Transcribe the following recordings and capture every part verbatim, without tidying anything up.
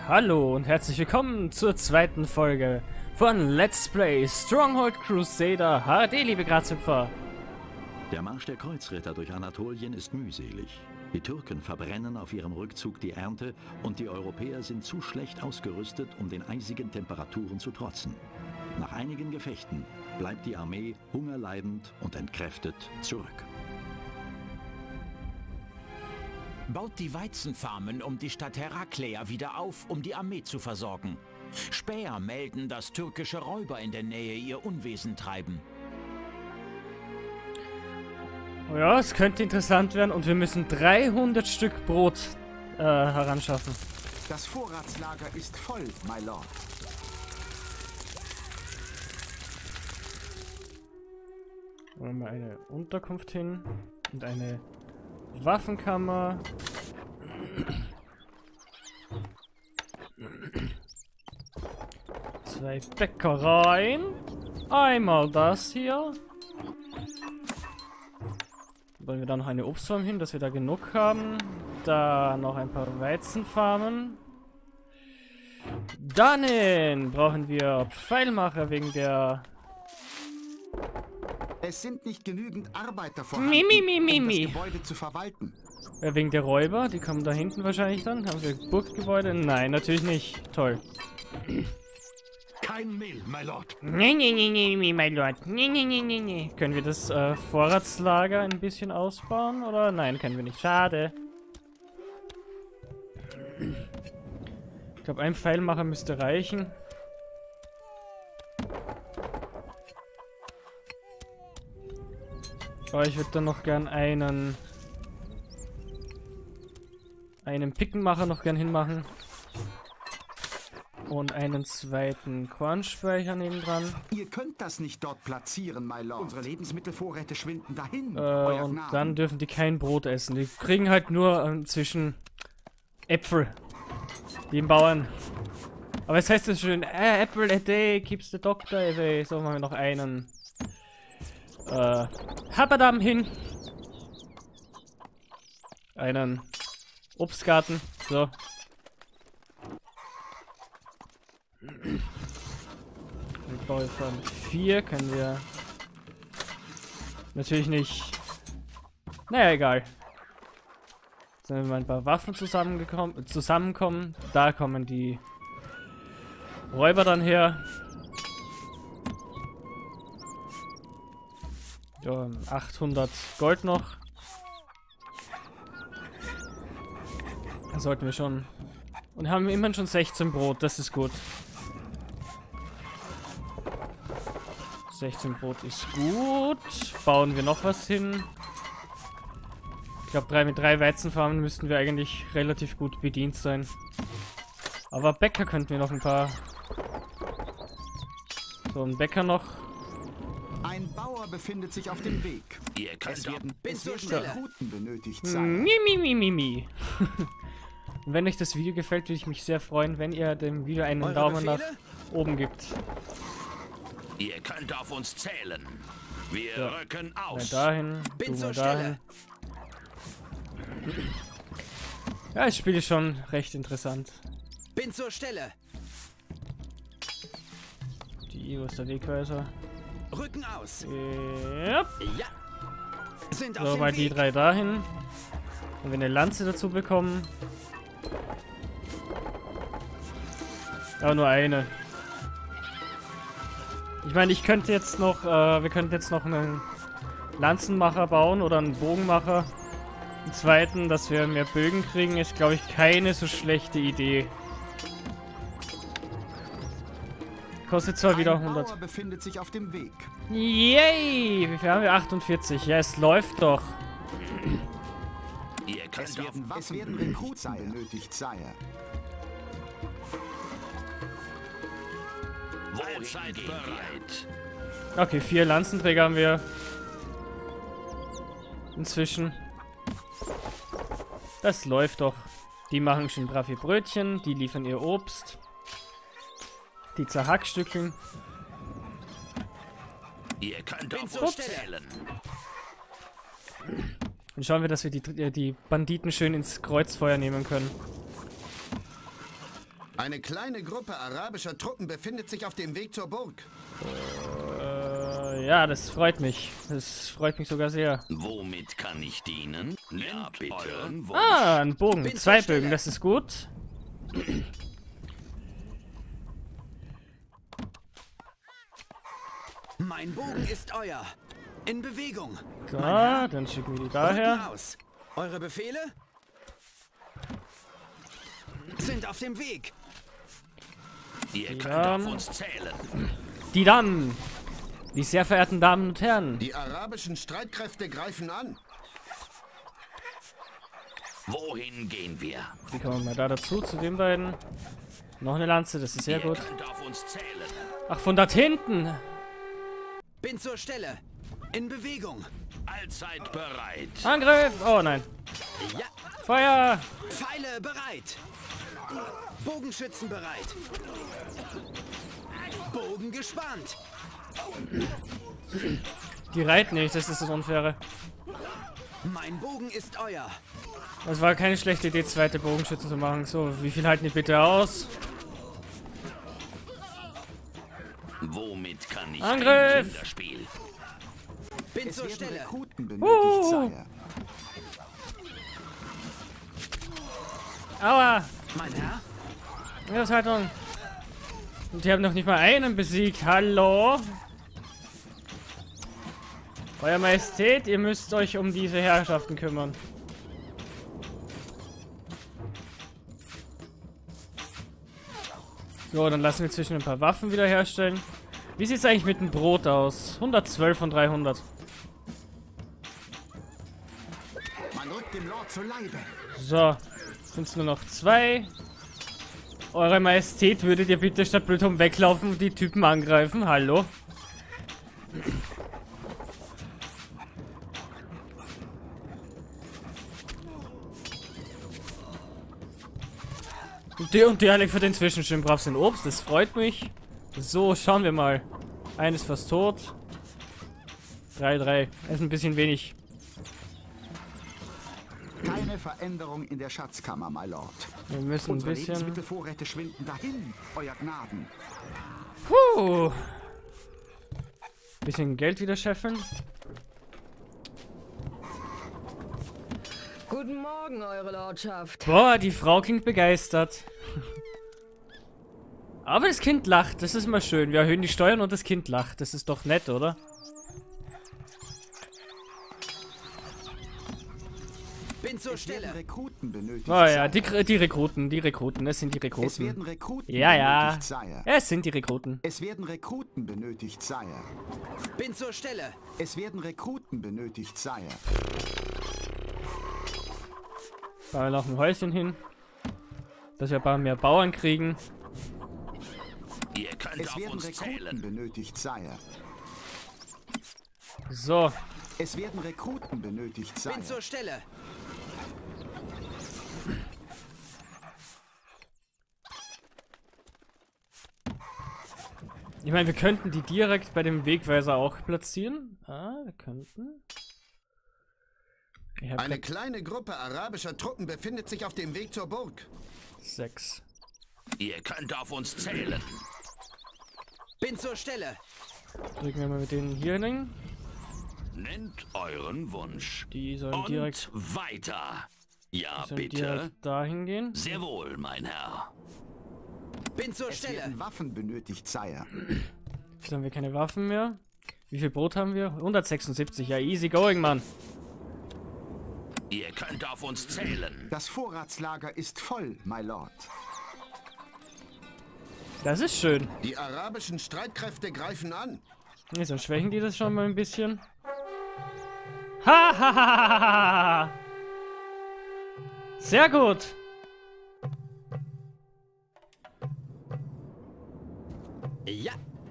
Hallo und herzlich willkommen zur zweiten Folge von Let's Play Stronghold Crusader H D, liebe Grazhüpfer. Der Marsch der Kreuzritter durch Anatolien ist mühselig. Die Türken verbrennen auf ihrem Rückzug die Ernte und die Europäer sind zu schlecht ausgerüstet, um den eisigen Temperaturen zu trotzen. Nach einigen Gefechten bleibt die Armee hungerleidend und entkräftet zurück. Baut die Weizenfarmen um die Stadt Herakleia wieder auf, um die Armee zu versorgen. Späher melden, dass türkische Räuber in der Nähe ihr Unwesen treiben. Oh ja, es könnte interessant werden und wir müssen dreihundert Stück Brot äh, heranschaffen. Das Vorratslager ist voll, my lord. Wollen wir eine Unterkunft hin und eine Waffenkammer. Zwei Bäckereien. Einmal das hier. Wollen wir da noch eine Obstfarm hin, dass wir da genug haben. Da noch ein paar Weizenfarmen. Dann brauchen wir Pfeilmacher wegen der... Es sind nicht genügend Arbeiter vorhanden, Mi, mi, mi, mi, um das mi. Gebäude zu verwalten. Äh, wegen der Räuber, die kommen da hinten wahrscheinlich dann. Haben wir Burggebäude? Nein, natürlich nicht. Toll. Kein Mehl, my lord. Nee, nee, nee, nee, nee, my lord. Nee, nee, nee, nee, nee. Können wir das äh, Vorratslager ein bisschen ausbauen? Oder? Nein, können wir nicht. Schade. Ich glaube, ein Pfeilmacher müsste reichen. Aber ich würde dann noch gern einen... einen Pickenmacher noch gern hinmachen. Und einen zweiten Kornspeicher nebendran. Ihr könnt das nicht dort platzieren, my lord. Unsere Lebensmittelvorräte schwinden dahin. Äh, euer und Gnaden. dann dürfen die kein Brot essen. Die kriegen halt nur ähm, zwischen Äpfel. Die im Bauern. Aber es heißt das schön, äh, Apple a day keeps the doctor away. So, machen wir noch einen. Äh, Habadam hin. Einen Obstgarten. So. Mit Bauern vier können wir natürlich nicht. Naja, egal. Jetzt sind wir mal ein paar Waffen zusammengekommen, zusammenkommen. Da kommen die Räuber dann her. Ja, achthundert Gold noch. Da sollten wir schon. Und haben immerhin schon sechzehn Brot, das ist gut. sechzehn Brot ist gut. Bauen wir noch was hin. Ich glaube, drei, mit drei Weizenfarmen müssten wir eigentlich relativ gut bedient sein. Aber Bäcker könnten wir noch ein paar. So, ein Bäcker noch. Ein Bauer befindet sich auf dem Weg. Ihr könnt Es doch... werden, Bin es zur werden Stelle. Rekruten benötigt sein. Mi, mi, mi, mi, mi. Und wenn euch das Video gefällt, würde ich mich sehr freuen, wenn ihr dem Video einen Eure Daumen nach Befehle? oben gibt. Ihr könnt auf uns zählen. Wir Ja. rücken Mal aus. dahin, Bin du zur mal dahin. Ja, das Spiel ist schon recht interessant. Bin zur Stelle. Die, wo ist der Wegweiser? Rücken aus. Yep. Ja. Sind auf So, dem mal die Weg. drei dahin. Und wir eine Lanze dazu bekommen. Aber nur eine. Ich meine, ich könnte jetzt noch, äh, wir könnten jetzt noch einen Lanzenmacher bauen oder einen Bogenmacher. Einen zweiten, dass wir mehr Bögen kriegen, ist, glaube ich, keine so schlechte Idee. Kostet zwar wieder Ein hundert. Bauer befindet sich auf dem Weg. Yay! Wie viel haben wir? achtundvierzig. Ja, es läuft doch. Ihr Es könnt auf... werden, es werden Rekruten benötigt, Sire. Wohin seid bereit? Okay, vier Lanzenträger haben wir. Inzwischen. Das läuft doch. Die machen schon brav ihr Brötchen, die liefern ihr Obst. Die zerhackstückeln. Ihr könnt auf zur uns Stelle. zählen. Und schauen wir, dass wir die, äh, die Banditen schön ins Kreuzfeuer nehmen können. Eine kleine Gruppe arabischer Truppen befindet sich auf dem Weg zur Burg. Äh, ja, das freut mich. Das freut mich sogar sehr. Womit kann ich dienen? Ja, bitte. Ah, ein Bogen. Zwei Bögen, das ist gut. Mein Bogen ist euer. In Bewegung. So, dann schicken wir die daher. Aus. Eure Befehle sind auf dem Weg. Ihr Die könnt dann. auf uns zählen. Die dann. Die sehr verehrten Damen und Herren. Die arabischen Streitkräfte greifen an. Wohin gehen wir? Die kommen mal da dazu, zu den beiden. Noch eine Lanze, das ist sehr Ihr gut. könnt auf uns zählen. Ach, von dort hinten. Bin zur Stelle. In Bewegung. Allzeit bereit. Angriff! Oh nein. Ja. Feuer! Pfeile bereit. Bogenschützen bereit. Bogen gespannt. Die reiten nicht, das ist das Unfaire. Mein Bogen ist euer. Das war keine schlechte Idee, zweite Bogenschützen zu machen. So, wie viel halten die bitte aus? Womit kann ich Angriff! ein Kinderspiel? Bin Es zur werden Stelle. Rekruten benötigt, Uh. Sire. Aua! Mein Herr? Haltung. Und die haben noch nicht mal einen besiegt. Hallo? Euer Majestät, ihr müsst euch um diese Herrschaften kümmern. So, dann lassen wir zwischen ein paar Waffen wiederherstellen. Wie sieht es eigentlich mit dem Brot aus? hundertzwölf von dreihundert. Man rückt dem Lord zu Leibe. So, sind es nur noch zwei. Eure Majestät, würdet ihr bitte statt blöd weglaufen und die Typen angreifen? Hallo? Und die und die für den Zwischenschirm brav sind Obst, das freut mich. So, schauen wir mal. Eines fast tot. drei, drei. Das ist ein bisschen wenig. Keine Veränderung in der Schatzkammer, my Lord. Wir müssen ein Unsere bisschen... Lebensmittelvorräte schwinden dahin, euer Gnaden. Puh. Bisschen Geld wieder scheffeln. Guten Morgen, Eure Lordschaft. Boah, die Frau klingt begeistert. Aber das Kind lacht, das ist immer schön. Wir erhöhen die Steuern und das Kind lacht. Das ist doch nett, oder? Bin zur Es werden Stelle. Rekruten benötigt, Oh ja, Sire. die, die Rekruten, die Rekruten, es sind die Es werden Rekruten. Rekruten Ja, ja. benötigt, Sire. Es sind die Rekruten. Es werden Rekruten benötigt, Sire. Bin zur Stelle. Es werden Rekruten benötigt, Sire. Bauen wir noch ein Häuschen hin. Dass wir ein paar mehr Bauern kriegen. Ihr könnt Es auf werden uns Rekruten zählen. benötigt, Sire. So. Es werden Rekruten benötigt, Sire. Bin zur Stelle. Ich meine, wir könnten die direkt bei dem Wegweiser auch platzieren. Ah, wir könnten. Ich habe Eine kleine Gruppe arabischer Truppen befindet sich auf dem Weg zur Burg. sechs. Ihr könnt auf uns zählen. Bin zur Stelle. Drücken wir mal mit denen hier hin. Nennt euren Wunsch. Die sollen Und direkt, weiter. Ja, die sollen bitte. direkt dahin gehen. Sehr wohl, mein Herr. Bin zur Es Stelle. werden Waffen benötigt, Sire. Jetzt haben wir keine Waffen mehr. Wie viel Brot haben wir? hundertsechsundsiebzig. Ja, easy going, Mann. Ihr könnt auf uns zählen. Das Vorratslager ist voll, my Lord. Das ist schön. Die arabischen Streitkräfte greifen an. Jetzt dann schwächen die das schon mal ein bisschen. Ha, ha, ha, ha, ha. Sehr gut. Ja.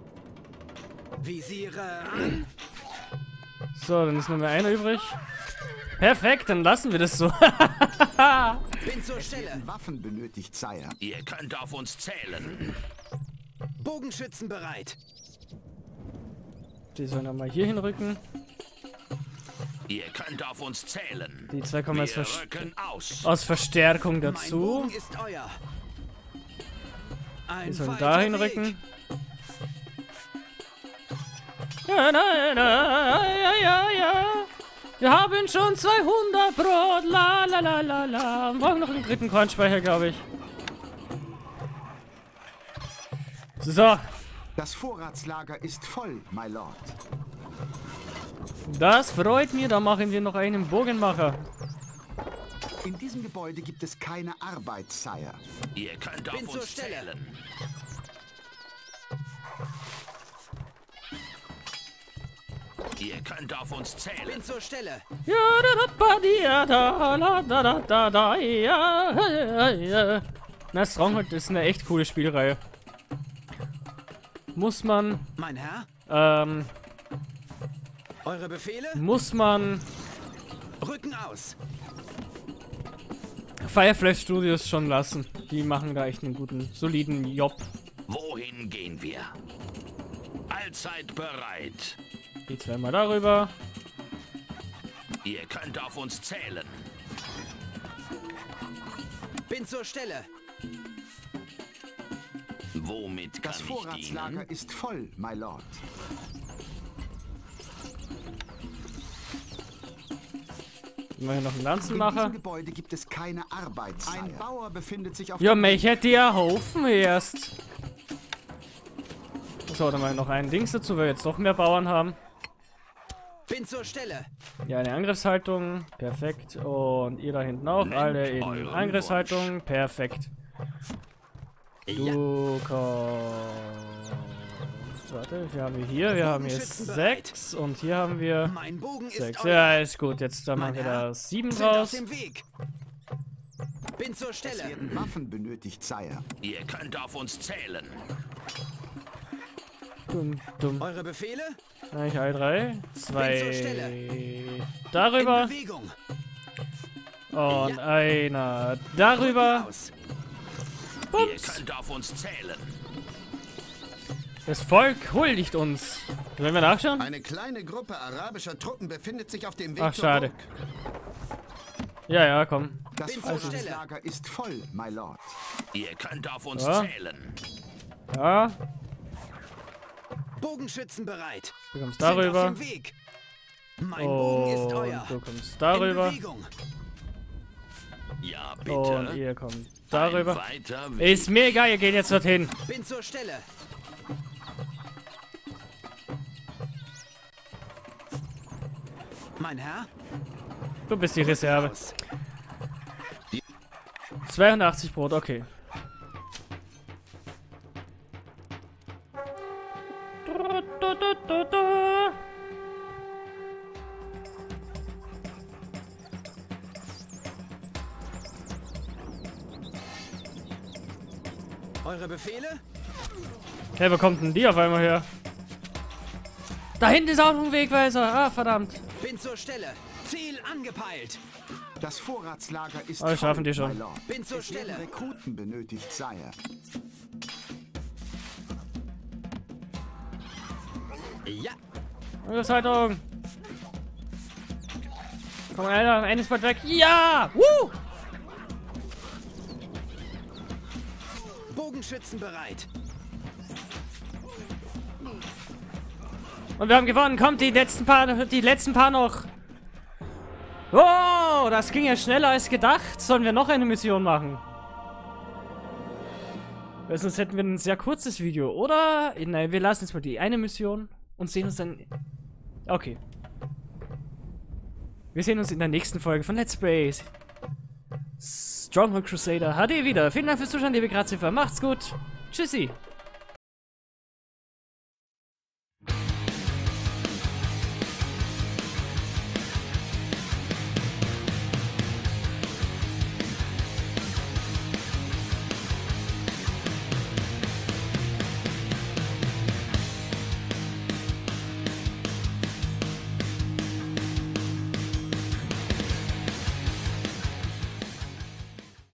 Visiere an. So, dann ist nur mehr einer übrig. Perfekt, dann lassen wir das so. Bin zur Stelle. Werden Waffen benötigt, Sire. Ihr könnt auf uns zählen. Bogenschützen bereit. Die sollen mal hier hinrücken. Ihr könnt auf uns zählen. Die zwei kommen als Wir Verst rücken aus. aus Verstärkung Mein dazu. Bogen ist euer. Ein sollen weiter dahin Weg. rücken. Ja, nein, ja, ja, ja. Wir haben schon zweihundert Brot. La, la, la, la, la. Wir brauchen noch einen dritten Kornspeicher, glaube ich. So. Das Vorratslager ist voll, my lord. Das freut mich. Da machen wir noch einen Bogenmacher. In diesem Gebäude gibt es keine Arbeit, Sire. Ihr könnt auf Bin zur uns Stelle. zählen. Ihr könnt auf uns zählen. Bin zur Stelle. Ja, da, da, ba, di, ja, da, la, da, da, da, da, ja, ja, ja. Na, Stronghold ist eine echt coole Spielreihe. Muss man, Mein Herr, ähm, eure Befehle? muss man Rücken aus. Firefly Studios schon lassen. Die machen da echt einen guten, soliden Job. Wohin gehen wir? Allzeit bereit. Die zweimal darüber. Ihr könnt auf uns zählen. Bin zur Stelle. Womit kann Das ich Vorratslager dienen? ist voll, my lord. Machen wir noch einen In diesem Lanzenmacher. Gebäude gibt es keine Arbeit, Sire. Ein Bauer befindet sich auf Ja, dem mich hätte ja Haufen erst. So, dann mal noch einen Dings dazu, weil wir jetzt noch mehr Bauern haben. Bin zur Stelle. Ja, eine Angriffshaltung. Perfekt. Und ihr da hinten auch. Nennt Alle in euren Angriffshaltung. Perfekt. Ja. Du kommst. Warte, wir haben wir hier. Wir haben hier Bogenschützen bereit. sechs. Und hier haben wir Mein Bogen ist sechs. euer. Ja, ist gut. Jetzt dann Mein machen wir Herr, da sieben Sind auf draus. dem Weg. Bin zur Es Stelle. werden Waffen benötigt, Sire. Ihr könnt auf uns zählen. Dumm, dumm. Eure Befehle? Eigentlich alle drei. Zwei. zur Stelle. In Darüber. Bewegung. Und Ja. einer Rücken darüber. aus. Ihr Bums. könnt auf uns zählen. Das Volk huldigt uns. Wollen wir nachschauen? Eine kleine Gruppe arabischer Truppen befindet sich auf dem Weg Ach, zur schade. Burg. Ja, ja, komm. Das Bin zur Stelle. Vorratslager ist voll, my lord. Ihr könnt auf uns Ja. zählen. Ja, Bogenschützen bereit. du kommst Sind auf darüber. dem Weg. Mein Bogen ist euer. Und du kommst In darüber. Bewegung. Ja, bitte. Und ihr kommt darüber. Ein weiter Weg. Ist mir egal, ihr geht jetzt dorthin. Bin zur Stelle. Mein Herr, Du bist die Reserve. aus. zweiundachtzig Brot, okay. Du, du, du, du, du. Eure Befehle? Hey, wo kommt denn die auf einmal her? Da hinten ist auch noch ein Wegweiser. Ah, verdammt. Bin zur Stelle. Ziel angepeilt. Das Vorratslager ist Oh, das voll, schaffen die schon. my lord. Bin zur Es werden Stelle. Rekruten benötigt, Sire. Ja. Angriffshaltung. Komm, Alter, eines bald weg. Ja! Woo! Bogenschützen bereit. Und wir haben gewonnen. Kommt, die letzten paar, die letzten paar noch. Oh, das ging ja schneller als gedacht. Sollen wir noch eine Mission machen? Weil sonst hätten wir ein sehr kurzes Video. Oder? Nein, wir lassen jetzt mal die eine Mission und sehen uns dann... Okay. Wir sehen uns in der nächsten Folge von Let's Play Stronghold Crusader H D wieder. Vielen Dank fürs Zuschauen, liebe Graziefer. Macht's gut. Tschüssi.